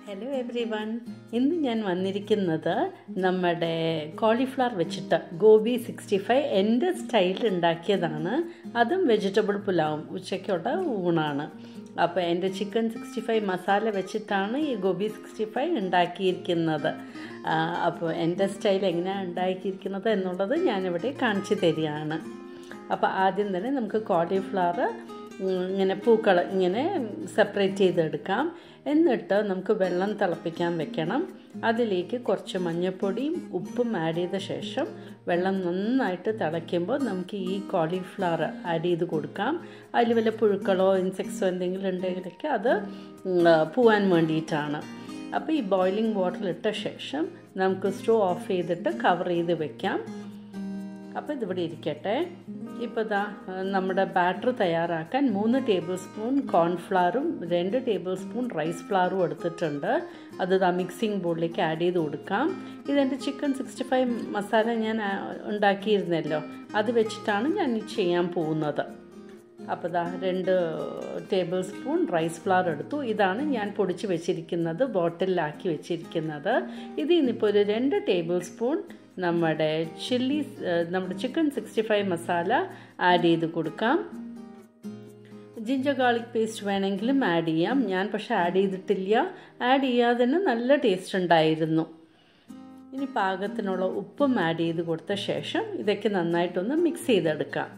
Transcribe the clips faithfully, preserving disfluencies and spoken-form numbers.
Hello every one, ഇന്ന് ഞാൻ വന്നിരിക്കുന്നത് നമ്മുടെ കോളിഫ്ലവർ വെച്ചിട്ട് ഗോബി സിക്സ്റ്റി ഫൈവ് എൻ്റെ സ്റ്റൈലിൽ ഉണ്ടാക്കിയതാണ്. അതും വെജിറ്റബിൾ പുലാവും ഉച്ചയ്ക്കുള്ള ഊണാണ്. അപ്പോൾ എൻ്റെ ചിക്കൻ സിക്സ്റ്റി ഫൈവ് മസാല വെച്ചിട്ടാണ് ഈ ഗോബി സിക്സ്റ്റി ഫൈവ് ഉണ്ടാക്കിയിരിക്കുന്നത്. അപ്പോൾ എൻ്റെ സ്റ്റൈൽ എങ്ങനെയാണ് ഉണ്ടാക്കിയിരിക്കുന്നത് എന്നുള്ളത് ഞാനിവിടെ കാണിച്ചു തരികയാണ്. അപ്പോൾ ആദ്യം തന്നെ നമുക്ക് കോളിഫ്ലവർ ഇങ്ങനെ പൂക്കൾ ഇങ്ങനെ സെപ്പറേറ്റ് ചെയ്തെടുക്കാം. എന്നിട്ട് നമുക്ക് വെള്ളം തിളപ്പിക്കാൻ വെക്കണം. അതിലേക്ക് കുറച്ച് മഞ്ഞൾപ്പൊടിയും ഉപ്പും ആഡ് ചെയ്ത ശേഷം വെള്ളം നന്നായിട്ട് തിളയ്ക്കുമ്പോൾ നമുക്ക് ഈ കോളിഫ്ലവർ ആഡ് ചെയ്ത് കൊടുക്കാം. അതിൽ വല്ല പുഴുക്കളോ ഇൻസെക്ട്സോ എന്തെങ്കിലും ഉണ്ടെങ്കിലൊക്കെ അത് പോവാൻ വേണ്ടിയിട്ടാണ്. അപ്പോൾ ഈ ബോയിലിംഗ് വാട്ടർ ഇട്ട ശേഷം നമുക്ക് സ്റ്റവ് ഓഫ് ചെയ്തിട്ട് കവർ ചെയ്ത് വെക്കാം. അപ്പോൾ ഇതിവിടെ ഇരിക്കട്ടെ. ഇപ്പോൾ ദാ നമ്മുടെ ബാറ്റർ തയ്യാറാക്കാൻ മൂന്ന് ടേബിൾ സ്പൂൺ കോൺഫ്ലവറും രണ്ട് ടേബിൾ സ്പൂൺ റൈസ് ഫ്ലവറും എടുത്തിട്ടുണ്ട്. അത് ദാ മിക്സിംഗ് ബോളിലേക്ക് ആഡ് ചെയ്ത് കൊടുക്കാം. ഇതെൻ്റെ ചിക്കൻ സിക്സ്റ്റി ഫൈവ് മസാല ഞാൻ ഉണ്ടാക്കിയിരുന്നല്ലോ, അത് വെച്ചിട്ടാണ് ഞാൻ ഈ ചെയ്യാൻ പോകുന്നത്. അപ്പോൾ ദാ രണ്ട് ടേബിൾ സ്പൂൺ റൈസ് ഫ്ലവർ എടുത്തു. ഇതാണ് ഞാൻ പൊടിച്ച് വെച്ചിരിക്കുന്നത്, ബോട്ടിലാക്കി വെച്ചിരിക്കുന്നത്. ഇതിൽ നിന്നിപ്പോൾ ഒരു രണ്ട് ടേബിൾ സ്പൂൺ നമ്മുടെ ചില്ലി നമ്മുടെ chicken sixty five masala add ചെയ്ത് കൊടുക്കാം. ജിഞ്ചർ ഗാർലിക് പേസ്റ്റ് വേണമെങ്കിലും ആഡ് ചെയ്യാം. ഞാൻ പക്ഷേ ആഡ് ചെയ്തിട്ടില്ല. ആഡ് ചെയ്യാതെ തന്നെ നല്ല ടേസ്റ്റ് ഉണ്ടായിരുന്നു. ഇനി പാകത്തിനുള്ള ഉപ്പും ആഡ് ചെയ്ത് കൊടുത്ത ശേഷം ഇതൊക്കെ നന്നായിട്ടൊന്ന് മിക്സ് ചെയ്തെടുക്കാം.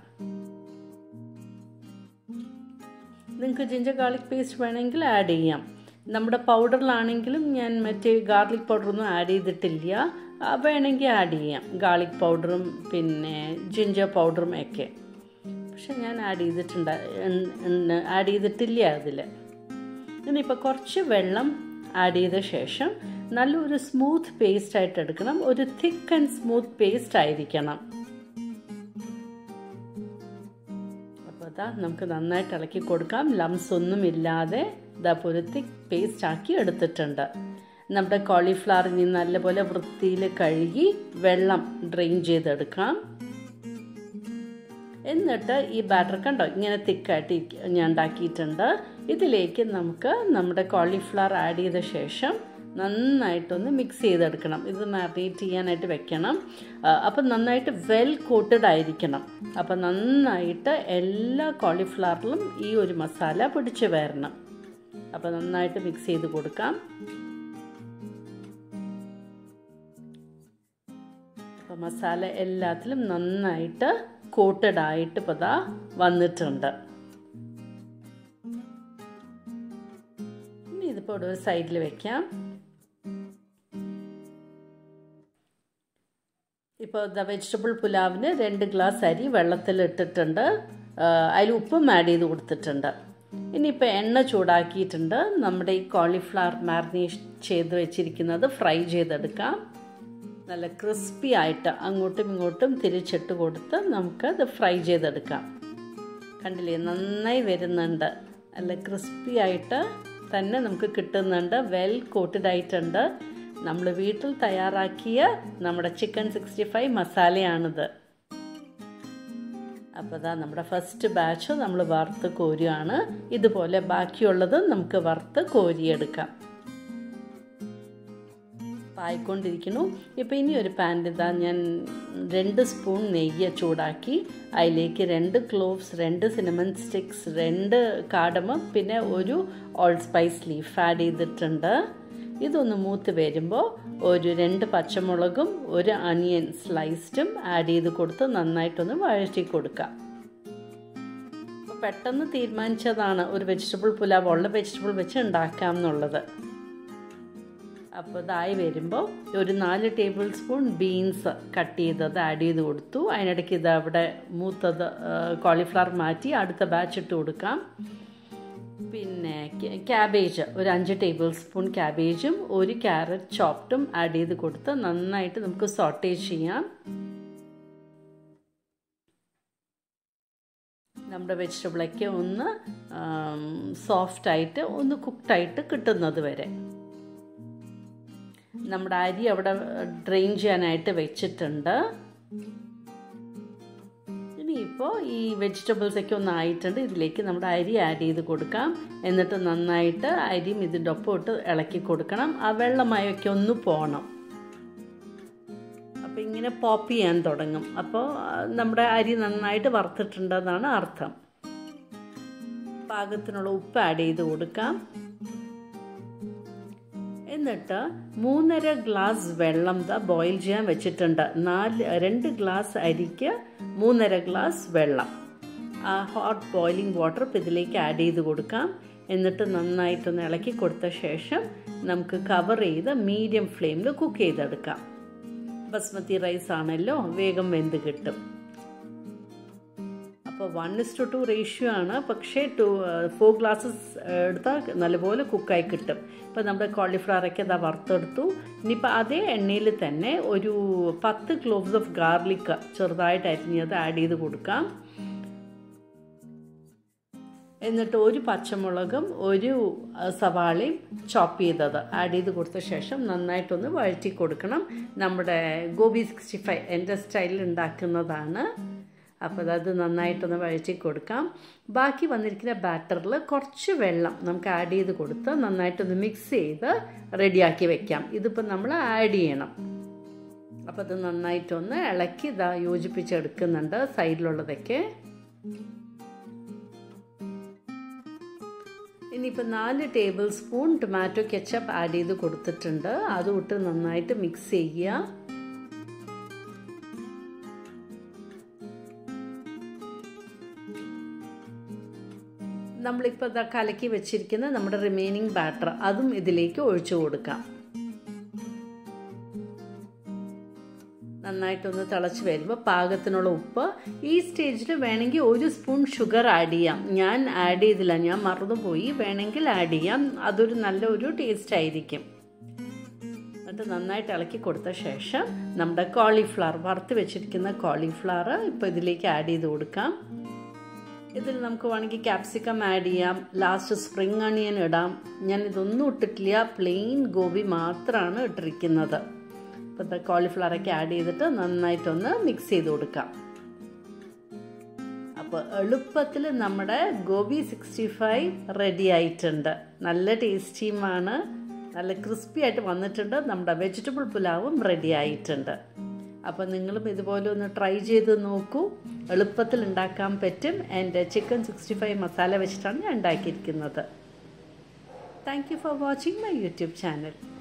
നിങ്ങൾക്ക് ജിഞ്ചർ ഗാർലിക് പേസ്റ്റ് വേണമെങ്കിൽ ആഡ് ചെയ്യാം. നമ്മുടെ പൗഡറിലാണെങ്കിലും ഞാൻ മറ്റേ ഗാർലിക് പൗഡറൊന്നും ആഡ് ചെയ്തിട്ടില്ല. വേണമെങ്കിൽ ആഡ് ചെയ്യാം, ഗാർലിക് പൗഡറും പിന്നെ ജിഞ്ചർ പൗഡറും ഒക്കെ. പക്ഷെ ഞാൻ ആഡ് ചെയ്തിട്ടുണ്ട് ആഡ് ചെയ്തിട്ടില്ല അതിൽ. ഇനിയിപ്പോൾ കുറച്ച് വെള്ളം ആഡ് ചെയ്ത ശേഷം നല്ലൊരു സ്മൂത്ത് പേസ്റ്റ് ആയിട്ട് എടുക്കണം. ഒരു തിക്ക് ആൻഡ് സ്മൂത്ത് പേസ്റ്റ് ആയിരിക്കണം. അപ്പോൾ അതാ നമുക്ക് നന്നായിട്ട് ഇളക്കി കൊടുക്കാം. ലംസ് ഒന്നും ഇല്ലാതെ ഇതാ ഒരു തിക്ക് പേസ്റ്റ് ആക്കി എടുത്തിട്ടുണ്ട്. നമ്മുടെ കോളിഫ്ലവർ ഇനി നല്ലപോലെ വൃത്തിയിൽ കഴുകി വെള്ളം ഡ്രെയിൻ ചെയ്തെടുക്കാം. എന്നിട്ട് ഈ ബാറ്റർ കണ്ടോ ഇങ്ങനെ തിക്കായിട്ട് ഞാൻ ഉണ്ടാക്കിയിട്ടുണ്ട്. ഇതിലേക്ക് നമുക്ക് നമ്മുടെ കോളിഫ്ലവർ ആഡ് ചെയ്ത ശേഷം നന്നായിട്ടൊന്ന് മിക്സ് ചെയ്തെടുക്കണം. ഇത് മാരിനേറ്റ് ചെയ്യാനായിട്ട് വെക്കണം. അപ്പം നന്നായിട്ട് വെൽ കോട്ടഡ് ആയിരിക്കണം. അപ്പം നന്നായിട്ട് എല്ലാ കോളിഫ്ലവറിലും ഈ ഒരു മസാല പിടിച്ച് വരണം. അപ്പം നന്നായിട്ട് മിക്സ് ചെയ്ത് കൊടുക്കാം. അപ്പം മസാല എല്ലാത്തിലും നന്നായിട്ട് കോട്ടഡ് ആയിട്ട് ഇപ്പോൾ ദാ വന്നിട്ടുണ്ട്. ഇനി ഇതിപ്പോൾ ഇവിടെ ഒരു സൈഡിൽ വെക്കാം. ഇപ്പോൾ ദ വെജിറ്റബിൾ പുലാവിന് രണ്ട് ഗ്ലാസ് അരി വെള്ളത്തിൽ ഇട്ടിട്ടുണ്ട്. അതിൽ ഉപ്പും ആഡ് ചെയ്ത് കൊടുത്തിട്ടുണ്ട്. ഇനിയിപ്പോൾ എണ്ണ ചൂടാക്കിയിട്ടുണ്ട്. നമ്മുടെ ഈ കോളിഫ്ലവർ മാരിനേറ്റ് ചെയ്ത് വെച്ചിരിക്കുന്നത് ഫ്രൈ ചെയ്തെടുക്കാം. നല്ല ക്രിസ്പി ആയിട്ട് അങ്ങോട്ടും ഇങ്ങോട്ടും തിരിച്ചിട്ട് കൊടുത്ത് നമുക്കത് ഫ്രൈ ചെയ്തെടുക്കാം. കണ്ടില്ലേ, നന്നായി വരുന്നുണ്ട്. നല്ല ക്രിസ്പി ആയിട്ട് തന്നെ നമുക്ക് കിട്ടുന്നുണ്ട്. വെൽ കോട്ടഡ് ആയിട്ടുണ്ട്. നമ്മൾ വീട്ടിൽ തയ്യാറാക്കിയ നമ്മുടെ ചിക്കൻ സിക്സ്റ്റി ഫൈവ് മസാലയാണിത്. അപ്പോൾ ഇതാ നമ്മുടെ ഫസ്റ്റ് ബാച്ച് നമ്മൾ വറുത്ത് കോരുകയാണ്. ഇതുപോലെ ബാക്കിയുള്ളത് നമുക്ക് വറുത്ത് കോരിയെടുക്കാം. ആയിക്കൊണ്ടിരിക്കുന്നു. ഇപ്പോൾ ഇനി ഒരു പാനിൽ ഇതാ ഞാൻ രണ്ട് സ്പൂൺ നെയ്യ് ചൂടാക്കി അതിലേക്ക് രണ്ട് ക്ലോവ്സ്, രണ്ട് സിനമൺ സ്റ്റിക്സ്, രണ്ട് കാടമം, പിന്നെ ഒരു ഓൾ സ്പൈസ് ലീഫ് ആഡ് ചെയ്തിട്ടുണ്ട്. ഇതൊന്ന് മൂത്ത് വരുമ്പോൾ ഒരു രണ്ട് പച്ചമുളകും ഒരു അനിയൻ സ്ലൈസ്ഡും ആഡ് ചെയ്ത് കൊടുത്ത് നന്നായിട്ടൊന്ന് വഴറ്റി കൊടുക്കാം. അപ്പോൾ പെട്ടെന്ന് തീരുമാനിച്ചതാണ് ഒരു വെജിറ്റബിൾ പുലാവ് ഉള്ള വെജിറ്റബിൾ വെച്ച് ഉണ്ടാക്കാം എന്നുള്ളത്. അപ്പോൾ ഇതായി വരുമ്പോൾ ഒരു നാല് ടേബിൾ സ്പൂൺ ബീൻസ് കട്ട് ചെയ്തത് ആഡ് ചെയ്ത് കൊടുത്തു. അതിനിടയ്ക്ക് ഇത് അവിടെ മൂത്തത് കോളിഫ്ലവർ മാറ്റി അടുത്ത ബാച്ച് ഇട്ട് കൊടുക്കാം. പിന്നെ ക്യാബേജ് ഒരു അഞ്ച് ടേബിൾ സ്പൂൺ ക്യാബേജും ഒരു ക്യാരറ്റ് ചോപ്റ്റും ആഡ് ചെയ്ത് കൊടുത്ത് നന്നായിട്ട് നമുക്ക് സോട്ടേ ചെയ്യാം. നമ്മുടെ വെജിറ്റബിളൊക്കെ ഒന്ന് സോഫ്റ്റായിട്ട് ഒന്ന് കുക്ക്ഡായിട്ട് കിട്ടുന്നത് വരെ. നമ്മുടെ അരി അവിടെ ഡ്രെയിൻ ചെയ്യാനായിട്ട് വെച്ചിട്ടുണ്ട്. ഇനി ഇപ്പോൾ ഈ വെജിറ്റബിൾസൊക്കെ ഒന്ന് ആയിട്ടുണ്ട്. ഇതിലേക്ക് നമ്മുടെ അരി ആഡ് ചെയ്ത് കൊടുക്കാം. എന്നിട്ട് നന്നായിട്ട് അരിയും ഇതിൻ്റെ ഒപ്പം ഇട്ട് ഇളക്കി കൊടുക്കണം. ആ വെള്ളമയമൊക്കെ ഒന്ന് പോകണം. അപ്പോൾ ഇങ്ങനെ പോപ്പ് ചെയ്യാൻ തുടങ്ങും. അപ്പോൾ നമ്മുടെ അരി നന്നായിട്ട് വറുത്തിട്ടുണ്ടെന്നാണ് അർത്ഥം. പാകത്തിനുള്ള ഉപ്പ് ആഡ് ചെയ്ത് കൊടുക്കാം. എന്നിട്ട് മൂന്നര ഗ്ലാസ് വെള്ളം ദാ ബോയിൽ ചെയ്യാൻ വെച്ചിട്ടുണ്ട്. നാല് രണ്ട് ഗ്ലാസ് അരിക്ക് മൂന്നര ഗ്ലാസ് വെള്ളം. ആ ഹോട്ട് ബോയിലിംഗ് വാട്ടർ ഇപ്പോൾ ഇതിലേക്ക് ആഡ് ചെയ്ത് കൊടുക്കാം. എന്നിട്ട് നന്നായിട്ടൊന്ന് ഇളക്കി കൊടുത്ത ശേഷം നമുക്ക് കവർ ചെയ്ത് മീഡിയം ഫ്ലെയിമിൽ കുക്ക് ചെയ്തെടുക്കാം. ബസ്മതി റൈസ് ആണല്ലോ, വേഗം വെന്ത് കിട്ടും. അപ്പോൾ വൺ ഇസ്റ്റു ടു റേഷ്യോ ആണ്. പക്ഷേ ടു ഫോർ ഗ്ലാസ്സസ് എടുത്താൽ നല്ലപോലെ കുക്കായി കിട്ടും. ഇപ്പോൾ നമ്മുടെ കോളിഫ്ലവറൊക്കെ ഇതാ വറുത്തെടുത്തു. ഇനിയിപ്പോൾ അതേ എണ്ണയിൽ തന്നെ ഒരു പത്ത് ക്ലോവ്സ് ഓഫ് ഗാർലിക് ചെറുതായിട്ട് അരിഞ്ഞത് ആഡ് ചെയ്ത് കൊടുക്കാം. എന്നിട്ട് ഒരു പച്ചമുളകും ഒരു സവാളയും ചോപ്പ് ചെയ്തത് ആഡ് ചെയ്ത് കൊടുത്ത ശേഷം നന്നായിട്ടൊന്ന് വഴറ്റി കൊടുക്കണം. നമ്മുടെ ഗോബി സിക്സ്റ്റി ഫൈവ് എൻ്റെ സ്റ്റൈലിൽ ഉണ്ടാക്കുന്നതാണ്. അപ്പോൾ അത് നന്നായിട്ടൊന്ന് വഴറ്റി കൊടുക്കാം. ബാക്കി വന്നിരിക്കുന്ന ബാറ്ററിൽ കുറച്ച് വെള്ളം നമുക്ക് ആഡ് ചെയ്ത് കൊടുത്ത് നന്നായിട്ടൊന്ന് മിക്സ് ചെയ്ത് റെഡിയാക്കി വെക്കാം. ഇതിപ്പോൾ നമ്മൾ ആഡ് ചെയ്യണം. അപ്പോൾ അത് നന്നായിട്ടൊന്ന് ഇളക്കി ഇതാ യോജിപ്പിച്ചെടുക്കുന്നുണ്ട് സൈഡിലുള്ളതൊക്കെ. ഇനിയിപ്പോൾ നാല് tablespoon tomato ketchup add ചെയ്ത് കൊടുത്തിട്ടുണ്ട്. അതും ഇട്ട് നന്നായിട്ട് മിക്സ് ചെയ്യുക. നമ്മളിപ്പോൾ ഇതാ കലക്കി വെച്ചിരിക്കുന്ന നമ്മുടെ റിമൈനിങ് ബാറ്റർ അതും ഇതിലേക്ക് ഒഴിച്ചു കൊടുക്കാം. നന്നായിട്ടൊന്ന് തിളച്ച് വരുമ്പോൾ പാകത്തിനുള്ള ഉപ്പ്. ഈ സ്റ്റേജിൽ വേണമെങ്കിൽ ഒരു സ്പൂൺ ഷുഗർ ആഡ് ചെയ്യാം. ഞാൻ ആഡ് ചെയ്തില്ല, ഞാൻ മറന്നുപോയി. വേണമെങ്കിൽ ആഡ് ചെയ്യാം. അതൊരു നല്ലൊരു ടേസ്റ്റ് ആയിരിക്കും. എന്നിട്ട് നന്നായിട്ട് ഇളക്കി കൊടുത്ത ശേഷം നമ്മുടെ കോളിഫ്ലവർ വറുത്ത് വെച്ചിരിക്കുന്ന കോളിഫ്ലവർ ഇപ്പോൾ ഇതിലേക്ക് ആഡ് ചെയ്ത് കൊടുക്കാം. ഇതിൽ നമുക്ക് വേണമെങ്കിൽ ക്യാപ്സിക്കം ആഡ് ചെയ്യാം. ലാസ്റ്റ് സ്പ്രിംഗ് അണിയൻ ഇടാം. ഞാൻ ഇതൊന്നും ഇട്ടിട്ടില്ല, പ്ലെയിൻ ഗോബി മാത്രമാണ് ഇട്ടിരിക്കുന്നത്. അപ്പോൾ കോളിഫ്ലവറൊക്കെ ആഡ് ചെയ്തിട്ട് നന്നായിട്ടൊന്ന് മിക്സ് ചെയ്ത് കൊടുക്കാം. അപ്പോൾ എളുപ്പത്തിൽ നമ്മുടെ ഗോബി സിക്സ്റ്റി ഫൈവ് റെഡി ആയിട്ടുണ്ട്. നല്ല ടേസ്റ്റിയുമാണ്, നല്ല ക്രിസ്പി ആയിട്ട് വന്നിട്ടുണ്ട്. നമ്മുടെ വെജിറ്റബിൾ പുലാവും റെഡി ആയിട്ടുണ്ട്. അപ്പോൾ നിങ്ങളും ഇതുപോലെ ഒന്ന് ട്രൈ ചെയ്ത് നോക്കൂ. എളുപ്പത്തിൽ ഉണ്ടാക്കാൻ പറ്റും. എൻ്റെ ചിക്കൻ സിക്സ്റ്റി ഫൈവ് മസാല വെച്ചിട്ടാണ് ഞാൻ ഉണ്ടാക്കിയിരിക്കുന്നത്. Thank you for watching my YouTube channel.